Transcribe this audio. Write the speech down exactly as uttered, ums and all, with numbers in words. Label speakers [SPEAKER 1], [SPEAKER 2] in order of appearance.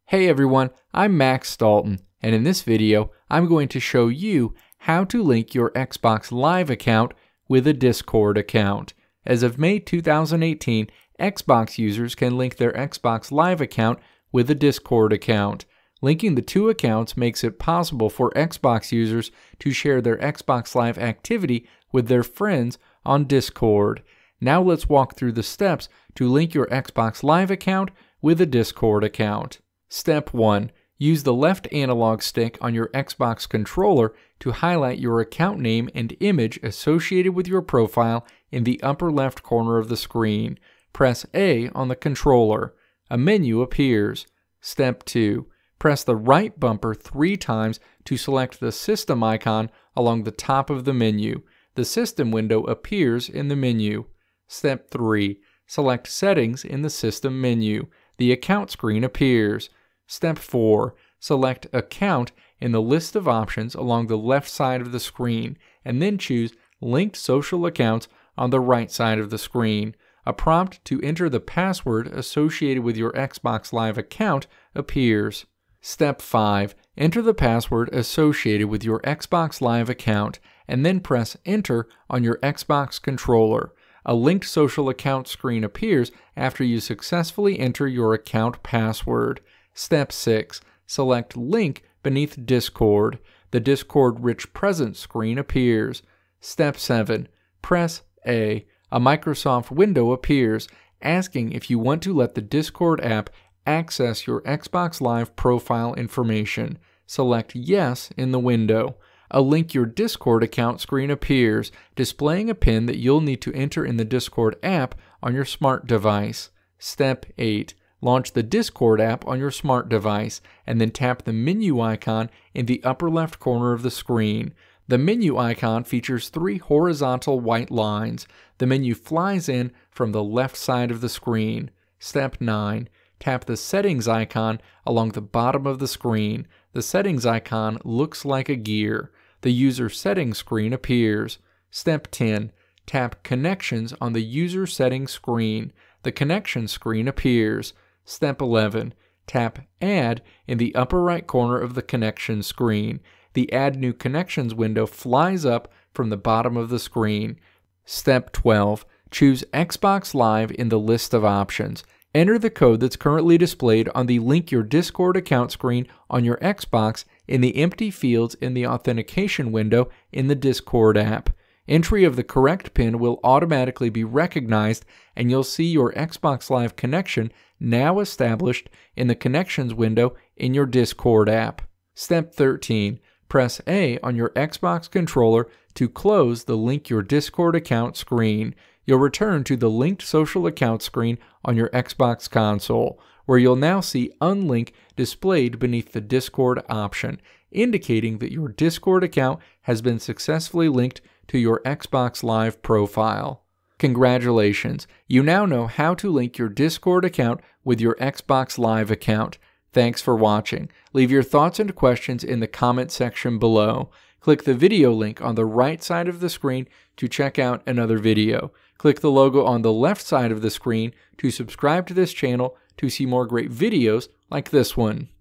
[SPEAKER 1] Hey everyone, I'm Max Dalton, and in this video, I'm going to show you how to link your Xbox Live account with a Discord account. As of May two thousand eighteen, Xbox users can link their Xbox Live account with a Discord account. Linking the two accounts makes it possible for Xbox users to share their Xbox Live activity with their friends on Discord. Now let's walk through the steps to link your Xbox Live account with a Discord account. Step one. Use the left analog stick on your Xbox controller to highlight your account name and image associated with your profile in the upper left corner of the screen. Press A on the controller. A menu appears. Step two. Press the right bumper three times to select the system icon along the top of the menu. The system window appears in the menu. Step three. Select Settings in the system menu. The account screen appears. Step four. Select Account in the list of options along the left side of the screen, and then choose Linked Social Accounts on the right side of the screen. A prompt to enter the password associated with your Xbox Live account appears. Step five. Enter the password associated with your Xbox Live account, and then press Enter on your Xbox controller. A linked social account screen appears after you successfully enter your account password. Step six. Select Link beneath Discord. The Discord Rich Presence screen appears. Step seven. Press A. A Microsoft window appears, asking if you want to let the Discord app access your Xbox Live profile information. Select Yes in the window. A Link Your Discord account screen appears, displaying a PIN that you'll need to enter in the Discord app on your smart device. Step eight. Launch the Discord app on your smart device, and then tap the menu icon in the upper left corner of the screen. The menu icon features three horizontal white lines. The menu flies in from the left side of the screen. Step nine. Tap the Settings icon along the bottom of the screen. The Settings icon looks like a gear. The User Settings screen appears. Step ten. Tap Connections on the User Settings screen. The Connections screen appears. Step eleven. Tap Add in the upper right corner of the Connections screen. The Add New Connections window flies up from the bottom of the screen. Step twelve. Choose Xbox Live in the list of options. Enter the code that's currently displayed on the Link Your Discord account screen on your Xbox in the empty fields in the authentication window in the Discord app. Entry of the correct PIN will automatically be recognized, and you'll see your Xbox Live connection now established in the Connections window in your Discord app. Step thirteen. Press A on your Xbox controller to close the Link Your Discord account screen. You'll return to the Linked Social Account screen on your Xbox console, where you'll now see Unlink displayed beneath the Discord option, indicating that your Discord account has been successfully linked to your Xbox Live profile. Congratulations! You now know how to link your Discord account with your Xbox Live account. Thanks for watching. Leave your thoughts and questions in the comment section below. Click the video link on the right side of the screen to check out another video. Click the logo on the left side of the screen to subscribe to this channel to see more great videos like this one.